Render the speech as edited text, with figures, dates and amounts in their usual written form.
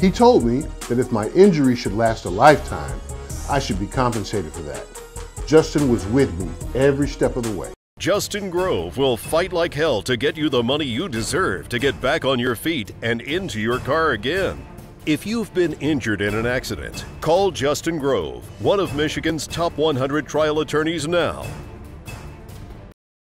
He told me that if my injury should last a lifetime, I should be compensated for that. Justin was with me every step of the way. Justin Grove will fight like hell to get you the money you deserve to get back on your feet and into your car again. If you've been injured in an accident, call Justin Grove, one of Michigan's top 100 trial attorneys now.